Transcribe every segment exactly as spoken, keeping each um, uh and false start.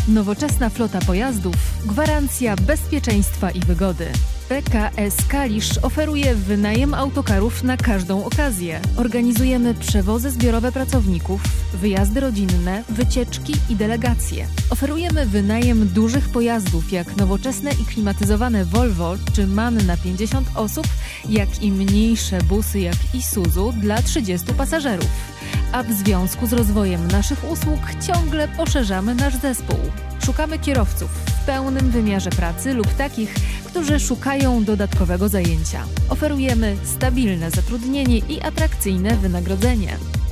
Nowoczesna flota pojazdów, gwarancja bezpieczeństwa i wygody. P K S Kalisz oferuje wynajem autokarów na każdą okazję. Organizujemy przewozy zbiorowe pracowników, wyjazdy rodzinne, wycieczki i delegacje. Oferujemy wynajem dużych pojazdów jak nowoczesne i klimatyzowane Volvo czy MAN na pięćdziesiąt osób, jak i mniejsze busy jak Isuzu dla trzydziestu pasażerów. A w związku z rozwojem naszych usług ciągle poszerzamy nasz zespół. Szukamy kierowców w pełnym wymiarze pracy lub takich, którzy szukają dodatkowego zajęcia. Oferujemy stabilne zatrudnienie i atrakcyjne wynagrodzenie.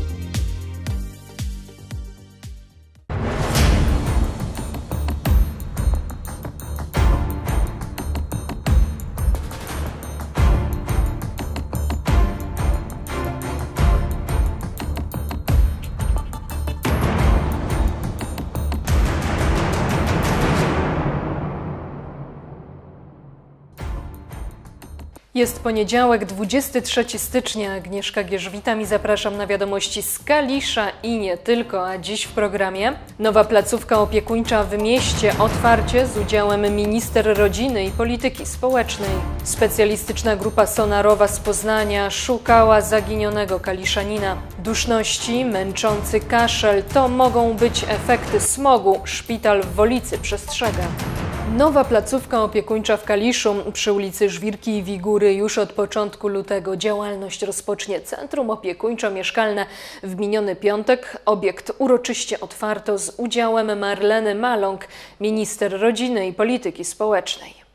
Jest poniedziałek, dwudziestego trzeciego stycznia. Agnieszka Gierz, witam i zapraszam na wiadomości z Kalisza i nie tylko, a dziś w programie nowa placówka opiekuńcza w mieście, otwarcie z udziałem minister rodziny i polityki społecznej. Specjalistyczna grupa sonarowa z Poznania szukała zaginionego kaliszanina. Duszności, męczący kaszel to mogą być efekty smogu. Szpital w Wolicy przestrzega. Nowa placówka opiekuńcza w Kaliszu przy ulicy Żwirki i Wigury już od początku lutego działalność rozpocznie. Centrum opiekuńczo-mieszkalne w miniony piątek. Obiekt uroczyście otwarto z udziałem Marleny Maląg, minister rodziny i polityki społecznej.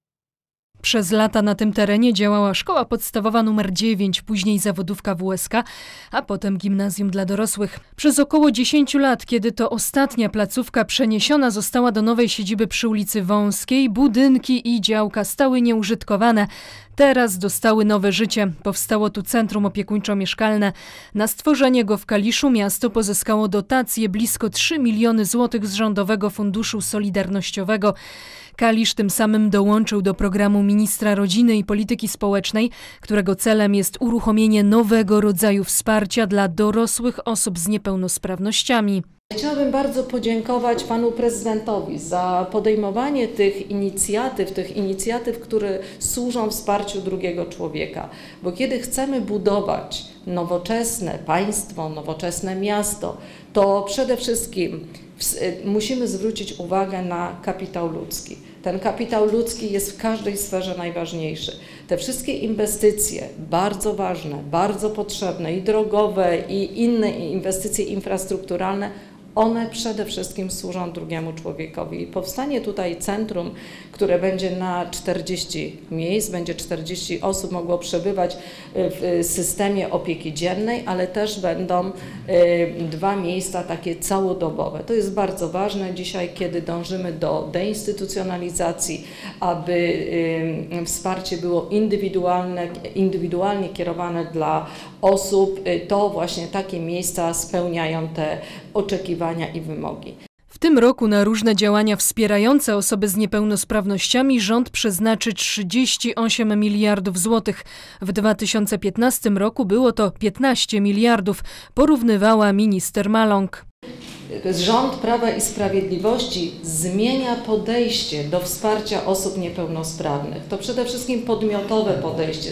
Przez lata na tym terenie działała szkoła podstawowa numer dziewięć, później zawodówka W S K, a potem gimnazjum dla dorosłych. Przez około dziesięć lat, kiedy to ostatnia placówka przeniesiona została do nowej siedziby przy ulicy Wąskiej, budynki i działka stały nieużytkowane. Teraz dostały nowe życie. Powstało tu centrum opiekuńczo-mieszkalne. Na stworzenie go w Kaliszu miasto pozyskało dotacje blisko trzy miliony złotych z Rządowego Funduszu Solidarnościowego. Kalisz tym samym dołączył do programu ministra rodziny i polityki społecznej, którego celem jest uruchomienie nowego rodzaju wsparcia dla dorosłych osób z niepełnosprawnościami. Chciałabym bardzo podziękować panu prezydentowi za podejmowanie tych inicjatyw, tych inicjatyw, które służą wsparciu drugiego człowieka. Bo kiedy chcemy budować nowoczesne państwo, nowoczesne miasto, to przede wszystkim musimy zwrócić uwagę na kapitał ludzki. Ten kapitał ludzki jest w każdej sferze najważniejszy. Te wszystkie inwestycje, bardzo ważne, bardzo potrzebne, i drogowe, i inne inwestycje infrastrukturalne, one przede wszystkim służą drugiemu człowiekowi. I powstanie tutaj centrum, które będzie na czterdzieści miejsc, będzie czterdzieści osób mogło przebywać w systemie opieki dziennej, ale też będą dwa miejsca takie całodobowe. To jest bardzo ważne dzisiaj, kiedy dążymy do deinstytucjonalizacji, aby wsparcie było indywidualne, indywidualnie kierowane dla osób. To właśnie takie miejsca spełniają te oczekiwania i wymogi. W tym roku na różne działania wspierające osoby z niepełnosprawnościami rząd przeznaczy trzydzieści osiem miliardów złotych. W dwa tysiące piętnastym roku było to piętnaście miliardów, porównywała minister Maląg. Rząd Prawa i Sprawiedliwości zmienia podejście do wsparcia osób niepełnosprawnych. To przede wszystkim podmiotowe podejście,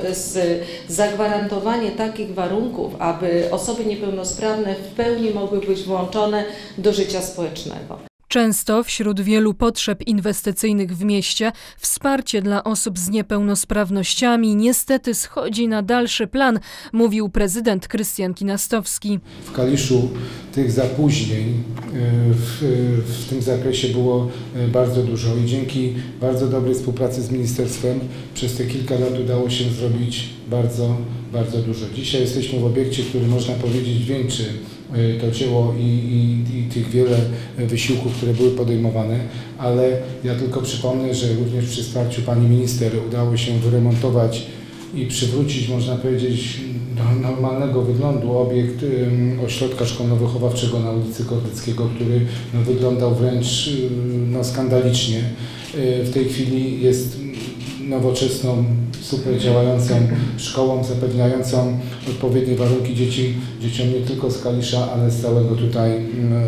zagwarantowanie takich warunków, aby osoby niepełnosprawne w pełni mogły być włączone do życia społecznego. Często wśród wielu potrzeb inwestycyjnych w mieście wsparcie dla osób z niepełnosprawnościami niestety schodzi na dalszy plan, mówił prezydent Krystian Kinastowski. W Kaliszu tych zapóźnień w, w tym zakresie było bardzo dużo i dzięki bardzo dobrej współpracy z ministerstwem przez te kilka lat udało się zrobić bardzo, bardzo dużo. Dzisiaj jesteśmy w obiekcie, który można powiedzieć wieńczy to dzieło i, i, i tych wiele wysiłków, które były podejmowane, ale ja tylko przypomnę, że również przy wsparciu pani minister udało się wyremontować i przywrócić, można powiedzieć, do normalnego wyglądu obiekt um, ośrodka szkolno-wychowawczego na ulicy Kordyckiego, który no, wyglądał wręcz no, skandalicznie. W tej chwili jest nowoczesną super działającą szkołą, zapewniającą odpowiednie warunki dzieci, dzieciom nie tylko z Kalisza, ale z całego tutaj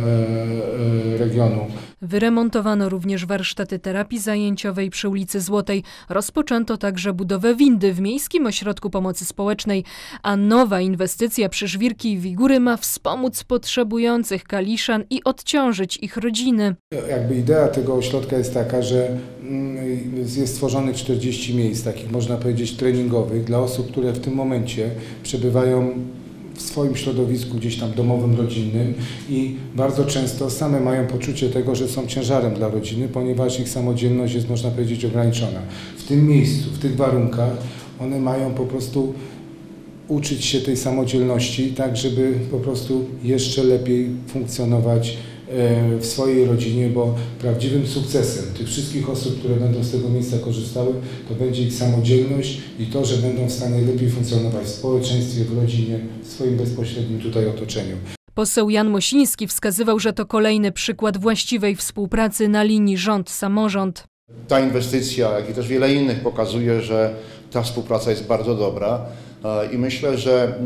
regionu. Wyremontowano również warsztaty terapii zajęciowej przy ulicy Złotej. Rozpoczęto także budowę windy w Miejskim Ośrodku Pomocy Społecznej, a nowa inwestycja przy Żwirki i Wigury ma wspomóc potrzebujących Kaliszan i odciążyć ich rodziny. Jakby idea tego ośrodka jest taka, że jest stworzonych czterdzieści miejsc, takich można powiedzieć treningowych, dla osób, które w tym momencie przebywają w swoim środowisku gdzieś tam domowym, rodzinnym i bardzo często same mają poczucie tego, że są ciężarem dla rodziny, ponieważ ich samodzielność jest, można powiedzieć, ograniczona. W tym miejscu, w tych warunkach one mają po prostu uczyć się tej samodzielności, tak żeby po prostu jeszcze lepiej funkcjonować w swojej rodzinie, bo prawdziwym sukcesem tych wszystkich osób, które będą z tego miejsca korzystały, to będzie ich samodzielność i to, że będą w stanie lepiej funkcjonować w społeczeństwie, w rodzinie, w swoim bezpośrednim tutaj otoczeniu. Poseł Jan Mosiński wskazywał, że to kolejny przykład właściwej współpracy na linii rząd-samorząd. Ta inwestycja, jak i też wiele innych pokazuje, że ta współpraca jest bardzo dobra i myślę, że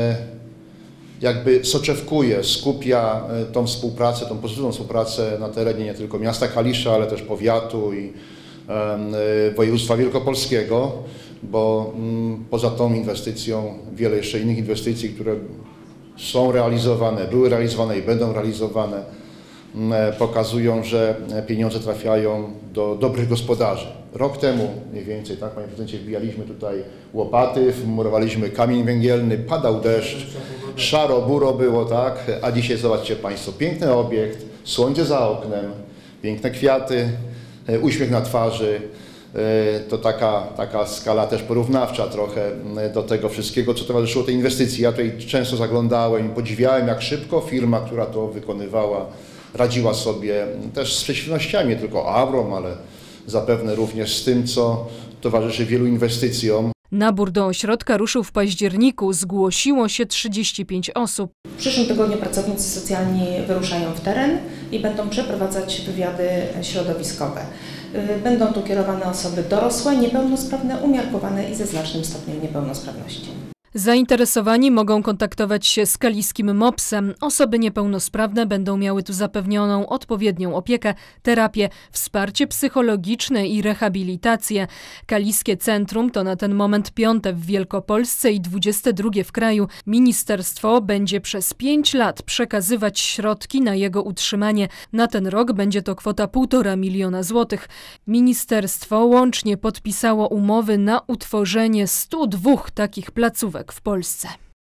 jakby soczewkuje, skupia tą współpracę, tą pozytywną współpracę na terenie nie tylko miasta Kalisza, ale też powiatu i województwa wielkopolskiego, bo poza tą inwestycją wiele jeszcze innych inwestycji, które są realizowane, były realizowane i będą realizowane, pokazują, że pieniądze trafiają do dobrych gospodarzy. Rok temu mniej więcej, tak, panie prezydencie, wbijaliśmy tutaj łopaty, wmurowaliśmy kamień węgielny, padał deszcz, szaro, buro było, tak, a dzisiaj zobaczcie państwo, piękny obiekt, słońce za oknem, piękne kwiaty, uśmiech na twarzy. To taka, taka skala też porównawcza trochę do tego wszystkiego, co towarzyszyło tej inwestycji. Ja tutaj często zaglądałem i podziwiałem, jak szybko firma, która to wykonywała, radziła sobie też z przeciwnościami, nie tylko Aurom, ale zapewne również z tym, co towarzyszy wielu inwestycjom. Nabór do ośrodka ruszył w październiku, zgłosiło się trzydzieści pięć osób. W przyszłym tygodniu pracownicy socjalni wyruszają w teren i będą przeprowadzać wywiady środowiskowe. Będą tu kierowane osoby dorosłe, niepełnosprawne, umiarkowane i ze znacznym stopniem niepełnosprawności. Zainteresowani mogą kontaktować się z kaliskim mopsem. Osoby niepełnosprawne będą miały tu zapewnioną odpowiednią opiekę, terapię, wsparcie psychologiczne i rehabilitację. Kaliskie Centrum to na ten moment piąte w Wielkopolsce i dwudzieste drugie w kraju. Ministerstwo będzie przez pięć lat przekazywać środki na jego utrzymanie. Na ten rok będzie to kwota półtora miliona złotych. Ministerstwo łącznie podpisało umowy na utworzenie stu dwóch takich placówek w Polsce.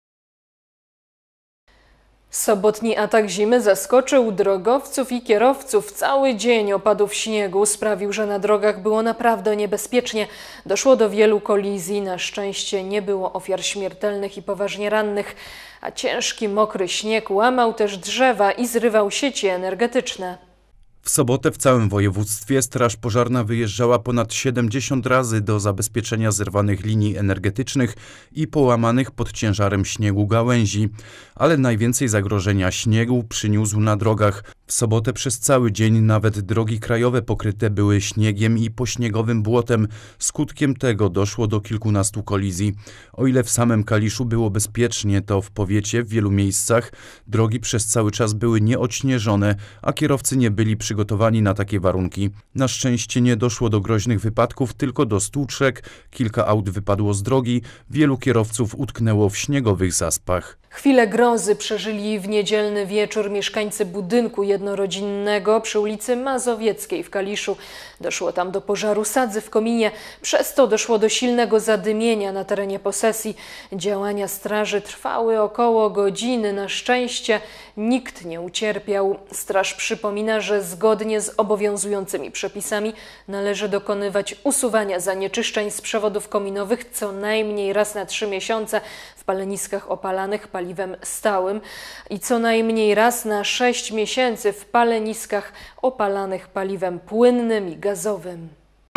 Sobotni atak zimy zaskoczył drogowców i kierowców. Cały dzień opadów śniegu sprawił, że na drogach było naprawdę niebezpiecznie. Doszło do wielu kolizji. Na szczęście nie było ofiar śmiertelnych i poważnie rannych, a ciężki, mokry śnieg łamał też drzewa i zrywał sieci energetyczne. W sobotę w całym województwie Straż Pożarna wyjeżdżała ponad siedemdziesiąt razy do zabezpieczenia zerwanych linii energetycznych i połamanych pod ciężarem śniegu gałęzi. Ale najwięcej zagrożenia śniegu przyniósł na drogach. W sobotę przez cały dzień nawet drogi krajowe pokryte były śniegiem i pośniegowym błotem. Skutkiem tego doszło do kilkunastu kolizji. O ile w samym Kaliszu było bezpiecznie, to w powiecie w wielu miejscach drogi przez cały czas były nieodśnieżone, a kierowcy nie byli przygotowani na takie warunki. Na szczęście nie doszło do groźnych wypadków, tylko do stłuczek, kilka aut wypadło z drogi, wielu kierowców utknęło w śniegowych zaspach. Chwilę grozy przeżyli w niedzielny wieczór mieszkańcy budynku jednorodzinnego przy ulicy Mazowieckiej w Kaliszu. Doszło tam do pożaru sadzy w kominie, przez to doszło do silnego zadymienia na terenie posesji. Działania straży trwały około godziny. Na szczęście nikt nie ucierpiał. Straż przypomina, że zgodnie z obowiązującymi przepisami należy dokonywać usuwania zanieczyszczeń z przewodów kominowych co najmniej raz na trzy miesiące w paleniskach opalanych paliwem stałym i co najmniej raz na sześć miesięcy w paleniskach opalanych paliwem płynnym i gazowym.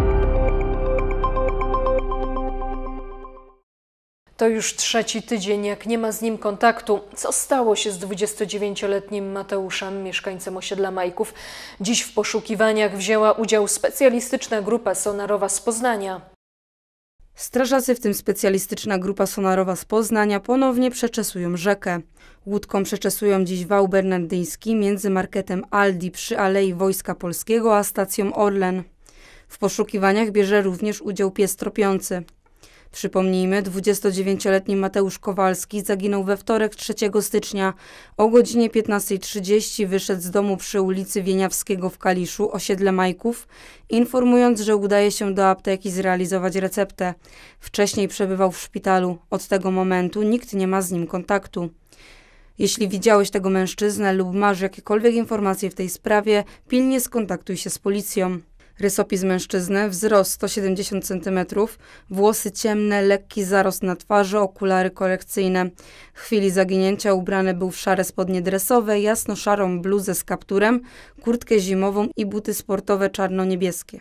To już trzeci tydzień, jak nie ma z nim kontaktu. Co stało się z dwudziestodziewięcioletnim Mateuszem, mieszkańcem osiedla Majków? Dziś w poszukiwaniach wzięła udział specjalistyczna grupa sonarowa z Poznania. Strażacy, w tym specjalistyczna grupa sonarowa z Poznania, ponownie przeczesują rzekę. Łódką przeczesują dziś wał bernardyński między marketem Aldi przy Alei Wojska Polskiego a stacją Orlen. W poszukiwaniach bierze również udział pies tropiący. Przypomnijmy, dwudziestodziewięcioletni Mateusz Kowalski zaginął we wtorek trzeciego stycznia. O godzinie piętnastej trzydzieści wyszedł z domu przy ulicy Wieniawskiego w Kaliszu, osiedle Majków, informując, że udaje się do apteki zrealizować receptę. Wcześniej przebywał w szpitalu. Od tego momentu nikt nie ma z nim kontaktu. Jeśli widziałeś tego mężczyznę lub masz jakiekolwiek informacje w tej sprawie, pilnie skontaktuj się z policją. Rysopis mężczyzny, wzrost sto siedemdziesiąt centymetrów, włosy ciemne, lekki zarost na twarzy, okulary korekcyjne. W chwili zaginięcia ubrany był w szare spodnie dresowe, jasno-szarą bluzę z kapturem, kurtkę zimową i buty sportowe czarno-niebieskie.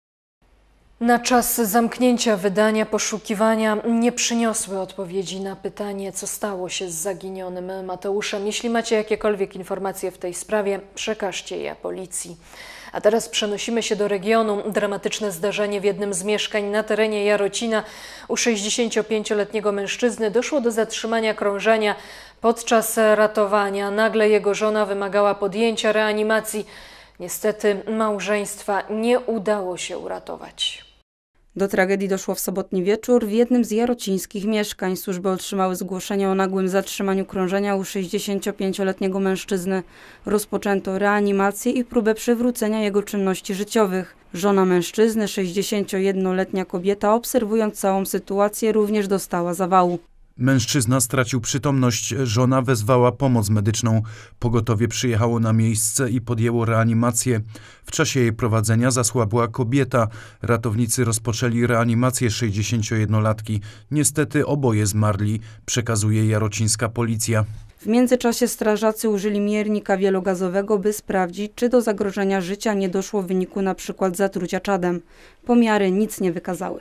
Na czas zamknięcia wydania poszukiwania nie przyniosły odpowiedzi na pytanie, co stało się z zaginionym Mateuszem. Jeśli macie jakiekolwiek informacje w tej sprawie, przekażcie je policji. A teraz przenosimy się do regionu. Dramatyczne zdarzenie w jednym z mieszkań na terenie Jarocina. U sześćdziesięciopięcioletniego mężczyzny doszło do zatrzymania krążenia. Podczas ratowania nagle jego żona wymagała podjęcia reanimacji. Niestety małżeństwa nie udało się uratować. Do tragedii doszło w sobotni wieczór w jednym z jarocińskich mieszkań. Służby otrzymały zgłoszenie o nagłym zatrzymaniu krążenia u sześćdziesięciopięcioletniego mężczyzny. Rozpoczęto reanimację i próbę przywrócenia jego czynności życiowych. Żona mężczyzny, sześćdziesięciojednoletnia kobieta, obserwując całą sytuację, również dostała zawału. Mężczyzna stracił przytomność, żona wezwała pomoc medyczną. Pogotowie przyjechało na miejsce i podjęło reanimację. W czasie jej prowadzenia zasłabła kobieta. Ratownicy rozpoczęli reanimację sześćdziesięciojednolatki. Niestety oboje zmarli, przekazuje jarocińska policja. W międzyczasie strażacy użyli miernika wielogazowego, by sprawdzić, czy do zagrożenia życia nie doszło w wyniku np. zatrucia czadem. Pomiary nic nie wykazały.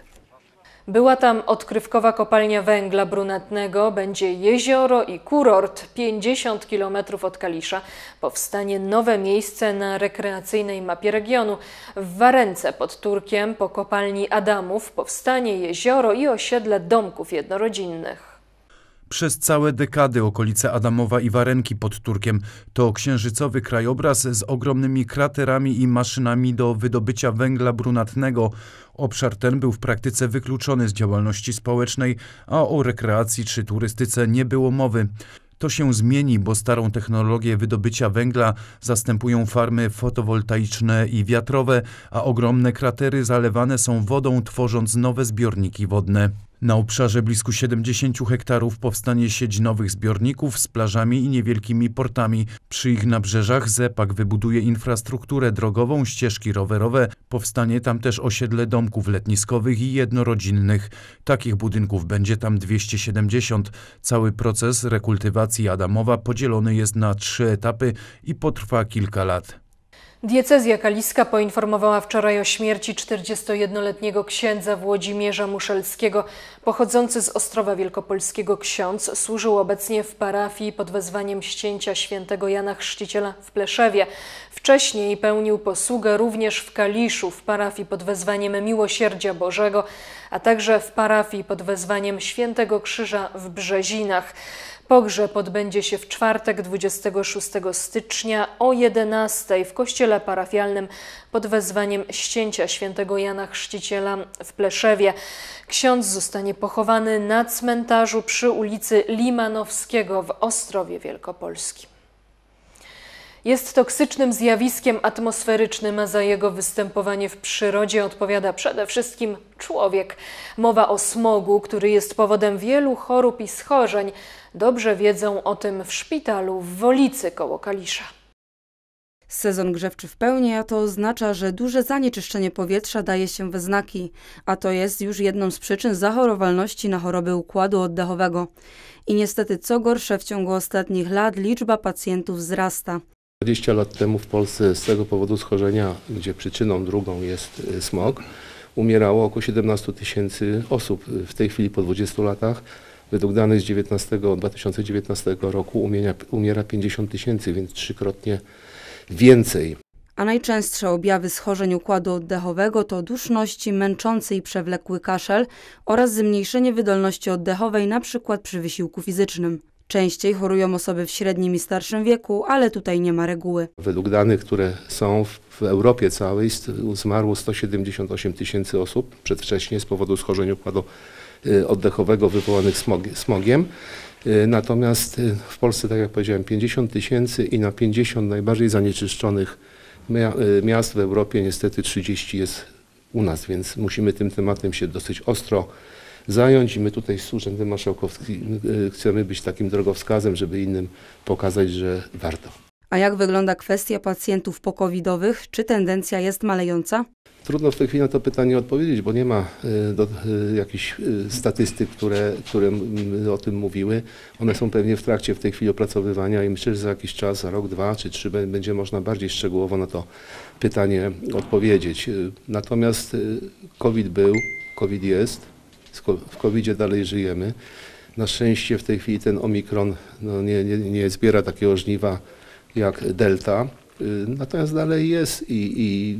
Była tam odkrywkowa kopalnia węgla brunatnego, będzie jezioro i kurort. pięćdziesiąt kilometrów od Kalisza powstanie nowe miejsce na rekreacyjnej mapie regionu. W Warence pod Turkiem po kopalni Adamów powstanie jezioro i osiedle domków jednorodzinnych. Przez całe dekady okolice Adamowa i Warenki pod Turkiem to księżycowy krajobraz z ogromnymi kraterami i maszynami do wydobycia węgla brunatnego. Obszar ten był w praktyce wykluczony z działalności społecznej, a o rekreacji czy turystyce nie było mowy. To się zmieni, bo starą technologię wydobycia węgla zastępują farmy fotowoltaiczne i wiatrowe, a ogromne kratery zalewane są wodą, tworząc nowe zbiorniki wodne. Na obszarze blisko siedemdziesięciu hektarów powstanie sieć nowych zbiorników z plażami i niewielkimi portami. Przy ich nabrzeżach Zepak wybuduje infrastrukturę drogową, ścieżki rowerowe. Powstanie tam też osiedle domków letniskowych i jednorodzinnych. Takich budynków będzie tam dwieście siedemdziesiąt. Cały proces rekultywacji Adamowa podzielony jest na trzy etapy i potrwa kilka lat. Diecezja kaliska poinformowała wczoraj o śmierci czterdziestojednoletniego księdza Włodzimierza Muszelskiego. Pochodzący z Ostrowa Wielkopolskiego ksiądz służył obecnie w parafii pod wezwaniem ścięcia świętego Jana Chrzciciela w Pleszewie. Wcześniej pełnił posługę również w Kaliszu w parafii pod wezwaniem Miłosierdzia Bożego, a także w parafii pod wezwaniem Świętego Krzyża w Brzezinach. Pogrzeb odbędzie się w czwartek dwudziestego szóstego stycznia o jedenastej w kościele parafialnym pod wezwaniem ścięcia świętego Jana Chrzciciela w Pleszewie. Ksiądz zostanie pochowany na cmentarzu przy ulicy Limanowskiego w Ostrowie Wielkopolskim. Jest toksycznym zjawiskiem atmosferycznym, a za jego występowanie w przyrodzie odpowiada przede wszystkim człowiek. Mowa o smogu, który jest powodem wielu chorób i schorzeń. Dobrze wiedzą o tym w szpitalu w Wolicy koło Kalisza. Sezon grzewczy w pełni, a to oznacza, że duże zanieczyszczenie powietrza daje się we znaki, a to jest już jedną z przyczyn zachorowalności na choroby układu oddechowego. I niestety, co gorsze, w ciągu ostatnich lat liczba pacjentów wzrasta. dwadzieścia lat temu w Polsce z tego powodu schorzenia, gdzie przyczyną drugą jest smog, umierało około siedemnaście tysięcy osób. W tej chwili po dwudziestu latach, według danych z dwa tysiące dziewiętnastego roku umiera, umiera pięćdziesiąt tysięcy, więc trzykrotnie więcej. A najczęstsze objawy schorzeń układu oddechowego to duszności, męczący i przewlekły kaszel oraz zmniejszenie wydolności oddechowej, np. przy wysiłku fizycznym. Częściej chorują osoby w średnim i starszym wieku, ale tutaj nie ma reguły. Według danych, które są w Europie całej, zmarło sto siedemdziesiąt osiem tysięcy osób przedwcześnie z powodu schorzeń układu oddechowego wywołanych smogiem. Natomiast w Polsce, tak jak powiedziałem, pięćdziesiąt tysięcy i na pięćdziesiąt najbardziej zanieczyszczonych miast w Europie niestety trzydzieści jest u nas, więc musimy tym tematem się dosyć ostro zająć i my tutaj z Urzędem Marszałkowskim chcemy być takim drogowskazem, żeby innym pokazać, że warto. A jak wygląda kwestia pacjentów pokowidowych? Czy tendencja jest malejąca? Trudno w tej chwili na to pytanie odpowiedzieć, bo nie ma do, jakichś statystyk, które, które o tym mówiły. One są pewnie w trakcie w tej chwili opracowywania i myślę, że za jakiś czas, za rok, dwa czy trzy będzie można bardziej szczegółowo na to pytanie odpowiedzieć. Natomiast COVID był, COVID jest, w kowidzie dalej żyjemy. Na szczęście w tej chwili ten Omikron no, nie, nie, nie zbiera takiego żniwa jak Delta, natomiast dalej jest i, i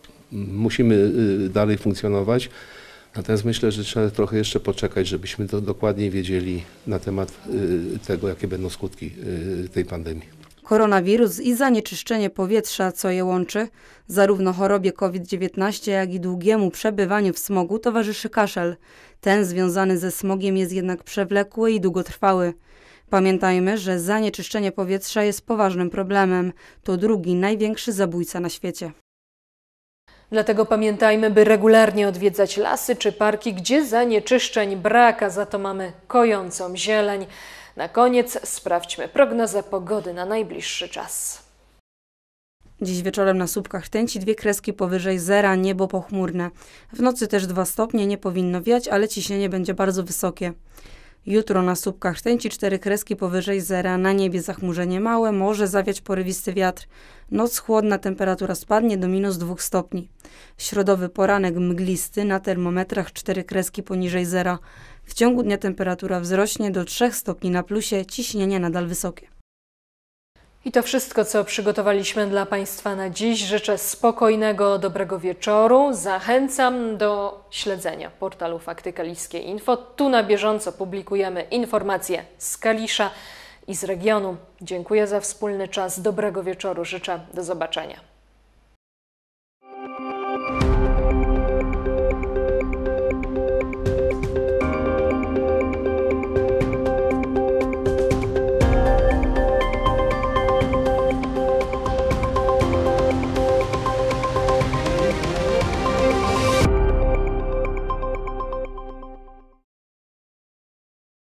musimy dalej funkcjonować. Natomiast myślę, że trzeba trochę jeszcze poczekać, żebyśmy to dokładniej wiedzieli na temat tego, jakie będą skutki tej pandemii. Koronawirus i zanieczyszczenie powietrza, co je łączy? Zarówno chorobie COVID dziewiętnaście, jak i długiemu przebywaniu w smogu towarzyszy kaszel. Ten związany ze smogiem jest jednak przewlekły i długotrwały. Pamiętajmy, że zanieczyszczenie powietrza jest poważnym problemem. To drugi największy zabójca na świecie. Dlatego pamiętajmy, by regularnie odwiedzać lasy czy parki, gdzie zanieczyszczeń brak, a za to mamy kojącą zieleń. Na koniec sprawdźmy prognozę pogody na najbliższy czas. Dziś wieczorem na słupkach rtęci dwie kreski powyżej zera, niebo pochmurne. W nocy też dwa stopnie, nie powinno wiać, ale ciśnienie będzie bardzo wysokie. Jutro na słupkach rtęci cztery kreski powyżej zera, na niebie zachmurzenie małe, może zawiać porywisty wiatr. Noc chłodna, temperatura spadnie do minus dwóch stopni. Środowy poranek mglisty, na termometrach cztery kreski poniżej zera. W ciągu dnia temperatura wzrośnie do trzech stopni na plusie, ciśnienie nadal wysokie. I to wszystko, co przygotowaliśmy dla Państwa na dziś. Życzę spokojnego, dobrego wieczoru. Zachęcam do śledzenia portalu Fakty Kaliskie Info. Tu na bieżąco publikujemy informacje z Kalisza i z regionu. Dziękuję za wspólny czas. Dobrego wieczoru życzę. Do zobaczenia.